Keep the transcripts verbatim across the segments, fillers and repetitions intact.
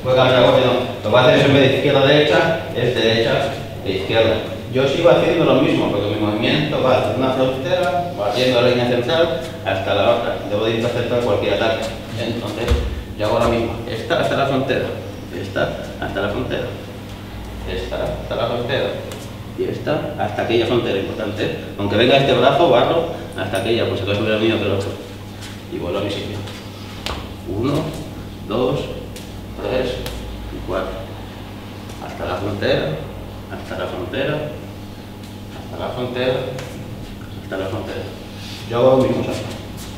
puede cambiar la cosa, no. Lo que va a hacer es en vez de izquierda a derecha, es derecha e izquierda. Yo sigo haciendo lo mismo, porque mi movimiento va desde una frontera, va haciendo la línea central hasta la otra. Debo de interceptar cualquier ataque. Entonces, yo hago lo mismo. Esta hasta la frontera, esta hasta la frontera, esta hasta la frontera y esta hasta aquella frontera. Importante, aunque venga este brazo, barro hasta aquella, pues acaso hubiera venido que el otro. Y vuelvo a mi sitio. Uno, dos, tres y cuatro. Hasta la frontera, hasta la frontera, hasta la frontera, hasta la frontera. Yo hago lo mismo, ¿sabes?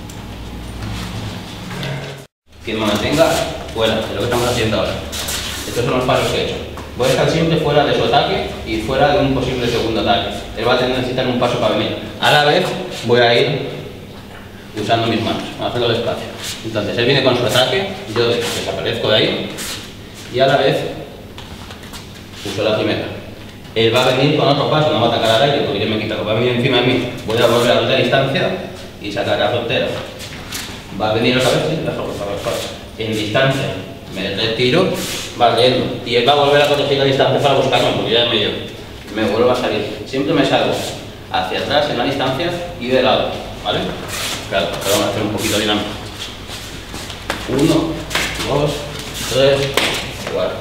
Que me mantenga fuera de lo que estamos haciendo ahora. Estos son los pasos que he hecho. Voy a estar siempre fuera de su ataque y fuera de un posible segundo ataque. Él va a necesitar un paso para venir. A la vez voy a ir usando mis manos, hacerlo despacio. Entonces él viene con su ataque, yo desaparezco de ahí y a la vez uso la primera. Él va a venir con otro paso, no va a atacar al aire porque yo me he quitado, va a venir encima de mí. Voy a volver a la distancia y sacar la frontera. Va a venir otra vez, sí, en distancia, me retiro, va yendo y él va a volver a corregir la distancia para buscarme porque ya me llevo. Me vuelvo a salir. Siempre me salgo hacia atrás en la distancia y de lado, ¿vale? Claro, pero vamos a hacer un poquito dinámico. Uno, dos, tres, cuatro.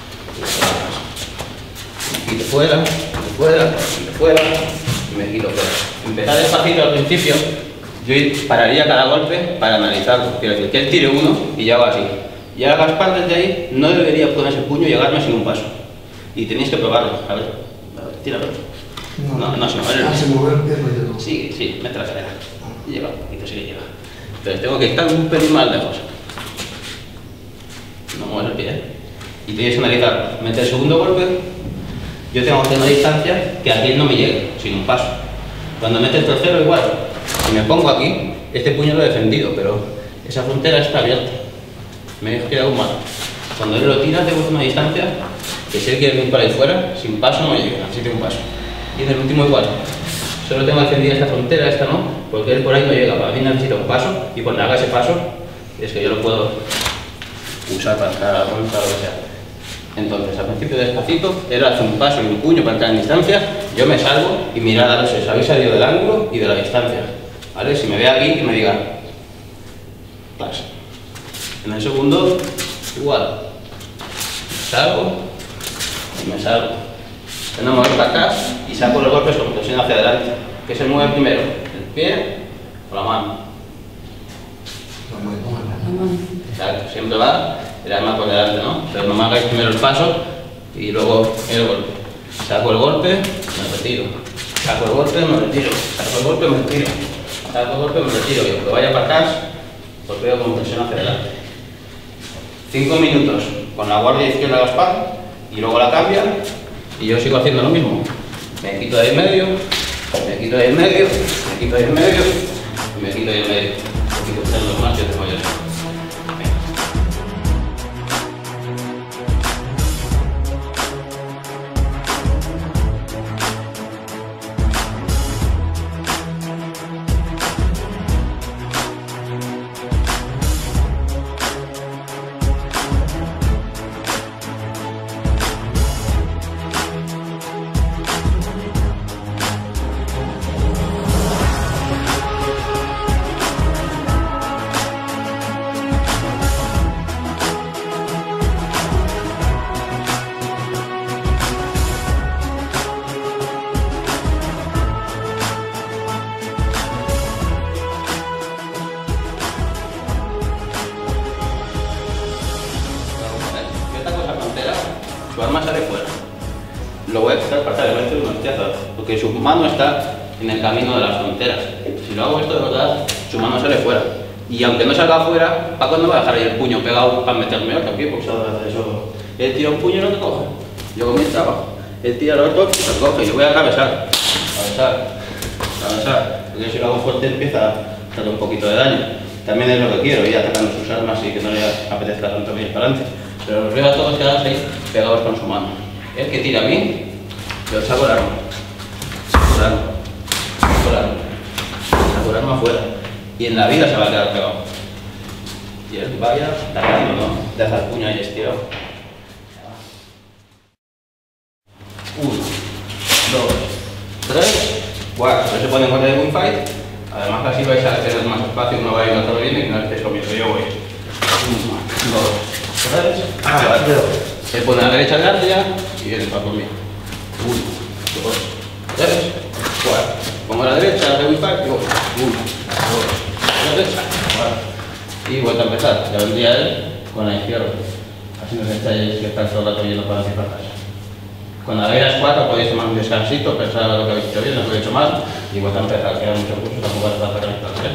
Me quito fuera, me quito fuera, me quito fuera y me quito fuera. Empezar despacito al principio, yo pararía cada golpe para analizarlo. Quiero decir, que él tire uno y yo hago así. Y a las partes de ahí no debería poner ese puño y llegarme sin un paso. Y tenéis que probarlo. A ver, a ver, tíralo. No, no, no se mueve. Ah, se mueve el pie, no llega. Sí, sí, mete la cadera. Llega un poquito, sí que llega. Entonces tengo que estar un pelín más lejos. No mueves el pie, ¿eh? Y tenéis que analizar. Mete el segundo golpe. Yo tengo que tener una distancia que aquí no me llegue, sin un paso. Cuando mete el tercero, igual. Si me pongo aquí, este puño lo he defendido, pero esa frontera está abierta. Me he quedado mal. Cuando él lo tira, tengo una distancia que si él quiere venir para ahí fuera, sin paso no me llega, necesito un paso. Y en el último igual. Solo tengo defendida esta frontera, esta no, porque él por ahí no llega. Para mí necesita un paso y cuando haga ese paso, es que yo lo puedo usar para entrar a la ronda o lo que sea. Entonces, al principio despacito, él hace un paso y un puño para entrar en distancia, yo me salgo y mirad a ver si os habéis salido del ángulo y de la distancia. ¿Vale? Si me ve aquí, que me diga paso. En el segundo, igual. Me salgo y me salgo. No me voy para atrás y saco los golpes con presión hacia adelante. ¿Qué se mueve primero? ¿El pie o la mano? La mano. Exacto, siempre va el arma por delante, ¿no? Pero no me hagáis primero el paso y luego el golpe. Saco el golpe, me retiro. Saco el golpe, me retiro. Saco el golpe, me retiro. Saco el golpe, me retiro. Y aunque vaya para atrás, golpeo con presión hacia adelante. Cinco minutos con la guardia izquierda a la espalda y luego la cambia y yo sigo haciendo lo mismo. Me quito de ahí en medio, me quito de ahí en medio, me quito de ahí en medio y me quito de ahí en medio. Un poquito ustedes los más y yo tengo yo eso. Su arma sale fuera. Lo voy a quitar para darle un hostiazo, porque su mano está en el camino de las fronteras. Si lo hago esto de verdad, su mano sale fuera. Y aunque no salga afuera, Paco no va a dejar ahí el puño pegado para meterme otro aquí, porque eso. Él tira un puño y no te coge. Yo con mi trabajo. Él tira el otro y lo coge. Yo voy a atravesar. Atravesar. Atravesar. Porque si lo hago fuerte empieza a hacer un poquito de daño. También es lo que quiero, ir atacando sus armas y que no le apetezca tanto venir para adelante. Pero los veo a todos quedados ahí pegados con su mano. El que tira a mí, yo saco el arma. Saco el arma. Saco el arma. Saco el arma afuera. Y en la vida se va a quedar pegado. Y él vaya atacando, ¿no? Deja el puño ahí estirado. se pone en contra de Wifi. Además así vais a tener más espacio, uno va a ir otro viene y que no estéis comiendo. Yo voy. Uno, dos, tres. Ah, se pone a la derecha de arte ya y viene para por mí. Uno, dos, tres, cuatro. Pongo a la derecha de Wifi y voy. Uno, dos, derecha, cuatro. Y vuelta a empezar. Ya vendría él con la izquierda. Así no necesitáis que estar todo el rato yendo para hacia casa. Cuando hagáis las cuatro podéis tomar un descansito, pensar lo que habéis hecho bien, lo que habéis hecho mal y vuelta a empezar. Quedan muchos cursos, tampoco hace falta conectarse.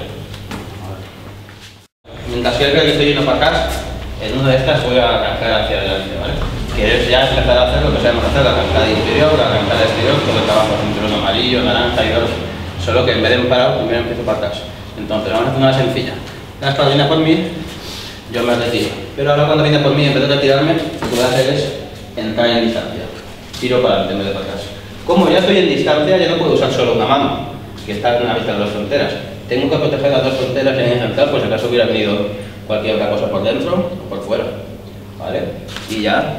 Mientras que el que estoy yendo para acá, en una de estas voy a arrancar hacia adelante, ¿vale? Que es ya empezar a hacer lo que sabemos hacer, la arrancada interior, la arrancada exterior, todo el trabajo cinturón amarillo, naranja y dorso. Solo que en vez de parar, primero empiezo para atrás. Entonces vamos a hacer una sencilla. La espalda viene por mí, yo me retiro. Pero ahora cuando viene por mí, en vez de retirarme, lo que voy a hacer es entrar en distancia. Tiro para adelante en vez de para atrás. Como ya estoy en distancia, ya no puedo usar solo una mano, que está en una vista de dos fronteras. Tengo que proteger las dos fronteras en línea central, pues si acaso hubiera venido cualquier otra cosa por dentro o por fuera. ¿Vale? Y ya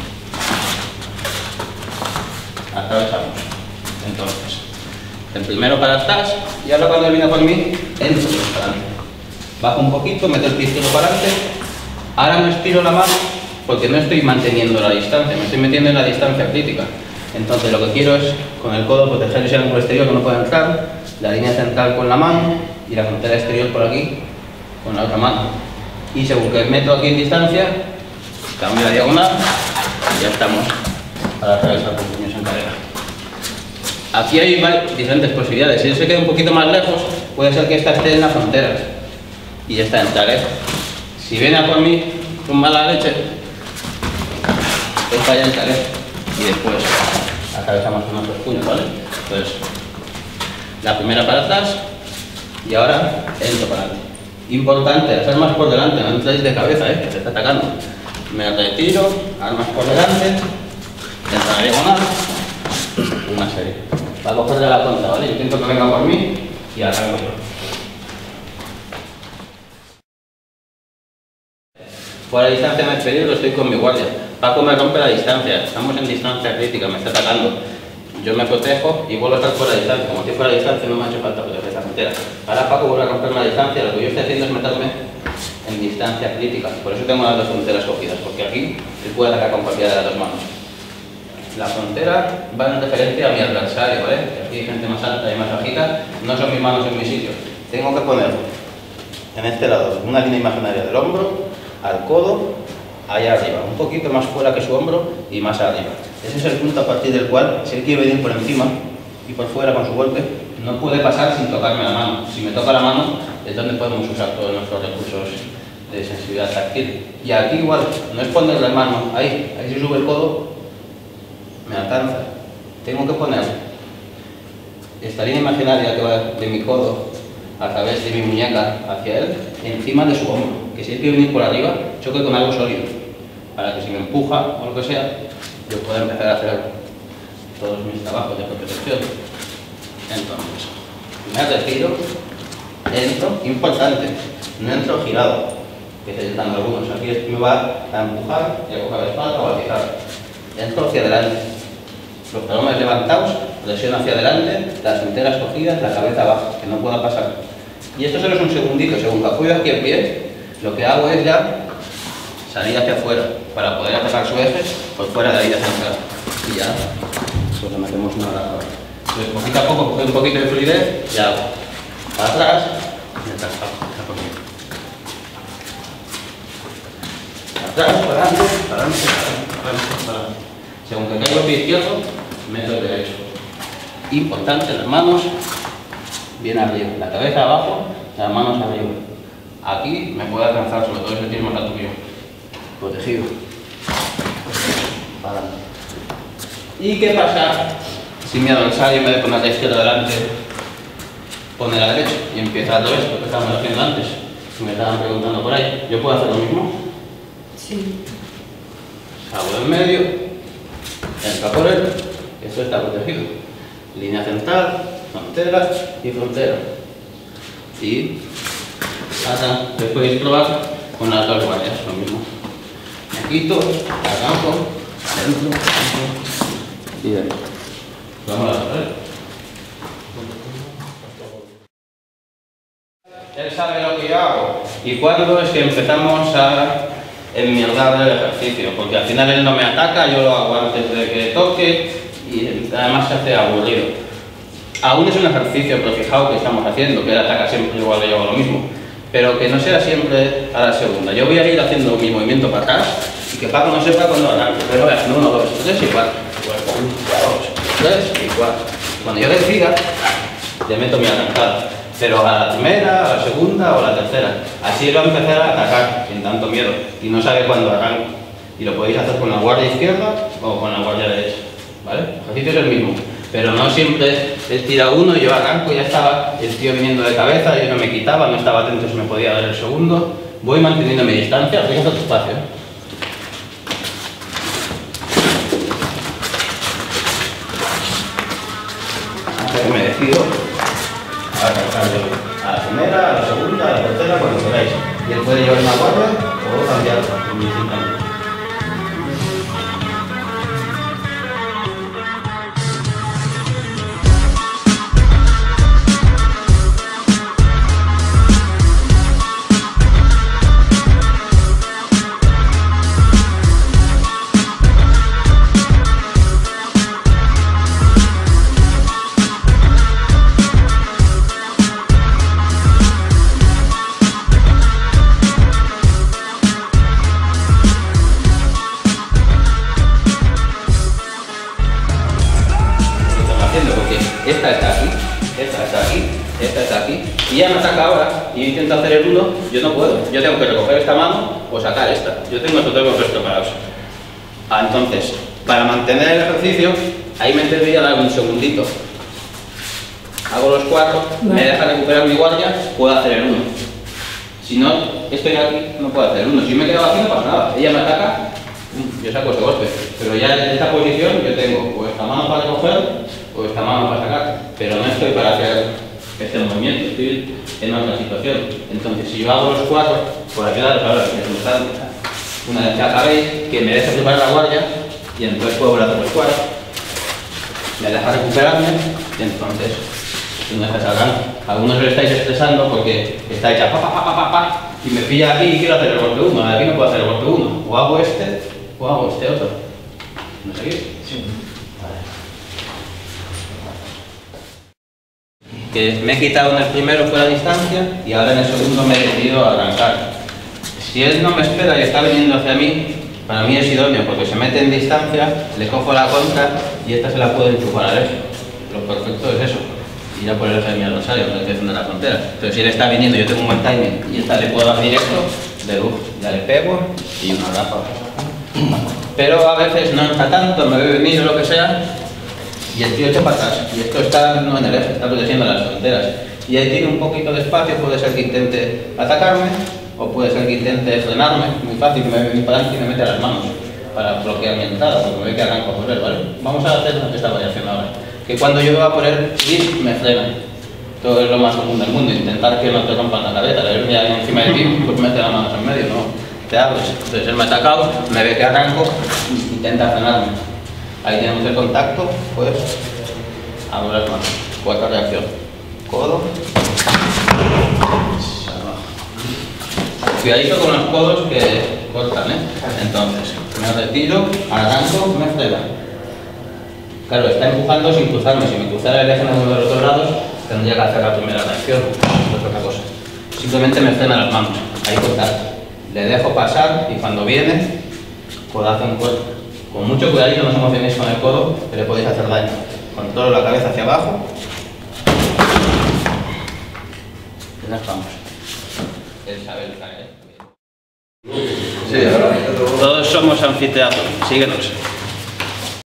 atravesamos. Entonces, el primero para atrás, y ahora cuando viene por mí, entro para adelante. Bajo un poquito, meto el pistilo para adelante. Ahora no estiro la mano porque no estoy manteniendo la distancia, me estoy metiendo en la distancia crítica. Entonces lo que quiero es con el codo proteger ese ángulo exterior que no pueda entrar, la línea central con la mano y la frontera exterior por aquí con la otra mano. Y según que meto aquí en distancia, cambio la diagonal y ya estamos para atravesar con puños en cadena. Aquí hay diferentes posibilidades. Si se queda un poquito más lejos, puede ser que esta esté en las fronteras y ya está en entrar, ¿eh? Si viene a por mí con mala leche, esta ya entraré y después atravesamos con nuestros puños, ¿vale? Entonces, la primera para atrás y ahora entro para adelante. Importante, hacer más por delante, no entréis de cabeza, ¿eh? Que se está atacando. Me retiro, armas por delante, entra la diagonal, una serie. Va a cogerle la cuenta, ¿vale? Yo intento que venga por mí y arranco yo. Fuera de distancia me he pedido, estoy con mi guardia. Paco me rompe la distancia, estamos en distancia crítica, me está atacando. Yo me protejo y vuelvo a estar fuera de distancia. Como estoy fuera de distancia no me ha hecho falta proteger esa frontera. Ahora Paco vuelve a romperme la distancia, lo que yo estoy haciendo es meterme en distancia crítica. Por eso tengo las dos fronteras cogidas, porque aquí él puede atacar con cualquiera de las dos manos. La frontera va en referencia a mi adversario, ¿vale? Aquí hay gente más alta y más bajita, no son mis manos en mi sitio. Tengo que poner en este lado una línea imaginaria del hombro al codo, allá arriba, un poquito más fuera que su hombro y más arriba. Ese es el punto a partir del cual, si él quiere venir por encima y por fuera con su golpe, no puede pasar sin tocarme la mano. Si me toca la mano, es donde podemos usar todos nuestros recursos de sensibilidad táctil. Y aquí igual, no es ponerle la mano ahí, ahí si sube el codo, me alcanza. Tengo que poner esta línea imaginaria que va de mi codo a través de mi muñeca hacia él, encima de su hombro. Que si él quiere venir por arriba, choque con algo sólido, para que si me empuja o lo que sea, yo pueda empezar a hacer todos mis trabajos de protección. Entonces, me retiro, entro, importante, no entro girado, que se están algunos, aquí me va a empujar y a coger la espalda o a fijar. Entro hacia adelante, los talones levantados, presión hacia adelante, las fronteras cogidas, la cabeza abajo, que no pueda pasar. Y esto solo es un segundito, según que apoyo aquí el pie, lo que hago es ya salir hacia afuera para poder atacar su eje por fuera de la línea central. Y ya, pues le metemos una braza. Entonces, poquito a poco, coger un poquito de fluidez y hago para atrás, mientras paso, para atrás, para adelante, para adelante, para adelante, para adelante. Según que caigo el pie izquierdo, meto el derecho. Importante, las manos bien arriba, la cabeza abajo, las manos arriba. Aquí me puede alcanzar, sobre todo si tiene más alto que yo. Protegido. Para adelante. ¿Y qué pasa si mi adversario en vez de poner la izquierda delante, pone la derecha y empieza al revés, lo que estábamos haciendo antes? Si me estaban preguntando por ahí, ¿yo puedo hacer lo mismo? Sí. Salgo en medio, entra por él, esto está protegido. Línea central, frontera y frontera. Y ahora podéis probar con las dos guardias, lo mismo. Me quito, arranco, dentro, dentro y dentro. Vamos a ver. hago. Y cuándo es que empezamos a enmierdar el ejercicio, porque al final él no me ataca, yo lo hago antes de que toque y además se hace aburrido. Aún es un ejercicio, pero fijaos que estamos haciendo, que él ataca siempre igual, yo hago lo mismo, pero que no sea siempre a la segunda. Yo voy a ir haciendo mi movimiento para atrás y que Paco no sepa cuándo arranco, pero voy haciendo uno, dos, tres y cuatro. uno, dos, tres y cuatro. Cuando yo decida, le meto mi arrancada, pero a la primera, a la segunda o a la tercera. Así él va a empezar a atacar sin tanto miedo y no sabe cuándo arranco. Y lo podéis hacer con la guardia izquierda o con la guardia derecha, ¿vale? El ejercicio es el mismo, pero no siempre él tira uno y yo arranco y ya estaba el tío viniendo de cabeza, yo no me quitaba, no estaba atento si me podía dar el segundo. Voy manteniendo mi distancia, fíjate tu espacio, ¿eh? Hasta que me decido a arrancarlo a la primera, a la segunda, a la tercera, cuando queráis. Y él puede llevar una guardia o cambiarlo indistintamente. Esta está aquí, esta está aquí, esta está aquí, y ya me ataca ahora y intento hacer el uno, yo no puedo, yo tengo que recoger esta mano o sacar esta, yo tengo estos dos golpes preparados. Ah, entonces, para mantener el ejercicio, ahí me tendría que dar un segundito. Hago los cuatro, me deja recuperar mi guardia, puedo hacer el uno. Si no estoy aquí, no puedo hacer el uno. Si me he quedado aquí, no pasa nada. Ella me ataca, yo saco ese golpe. Pero ya en esta posición yo tengo o esta mano para recoger o esta mano para sacar, pero no estoy para hacer este movimiento, estoy en otra situación. Entonces, si yo hago los cuatro, por ayudaros ahora, que me están, una vez que acabéis, que me deja preparar la guardia y entonces puedo volver a hacer los cuatro, me deja recuperarme y entonces no se salgan. Algunos lo estáis estresando porque estáis ya pa pa pa pa pa pa y me pilla aquí y quiero hacer el golpe uno, aquí no puedo hacer el golpe uno, o hago este o hago este otro. ¿No seguís? Sí. Que me he quitado en el primero fuera de distancia y ahora en el segundo me he decidido a arrancar. Si él no me espera y está viniendo hacia mí, para mí es idóneo porque se mete en distancia, le cojo la contra y esta se la puedo enchufar a él. Lo perfecto es eso, ir a por el eje de mi adversario, no es de la frontera. Entonces si él está viniendo, yo tengo un buen timing y esta le puedo dar directo, de luz, ya le pego y una ráfaga. Pero a veces no está tanto, me ve venir o lo que sea, y el tío echa para atrás, y esto está no en el eje, está protegiendo las fronteras. Y ahí tiene un poquito de espacio, puede ser que intente atacarme, o puede ser que intente frenarme, muy fácil, me viene para adelante y me mete las manos para bloquear mi entrada, porque me ve que arranco a correr, ¿vale? Vamos a hacer esta variación ahora. Que cuando yo voy a poner grip, me frena. Todo es lo más común del mundo, intentar que no te rompan la cabeza, le ves alguien encima de ti, pues mete las manos en medio, no te abres. Entonces él me ha atacado, me ve que arranco, intenta frenarme. Ahí tenemos el contacto, pues abro las manos, cuarta reacción, codo, cuidadito con los codos que cortan, ¿eh? Entonces, me retiro, arranco, me frena. Claro, está empujando sin cruzarme, si me cruzara el eje en uno de los dos lados, tendría que hacer la primera reacción, es otra cosa. Simplemente me frena las manos, ahí contacto. Le dejo pasar y cuando viene, codazo en cuerpo. Con mucho cuidadito, no os emocionéis con el codo, que le podéis hacer daño. Controlo la cabeza hacia abajo. Y nos vamos. Él sabe el caer. Sí, todos somos anfiteatro. Síguenos.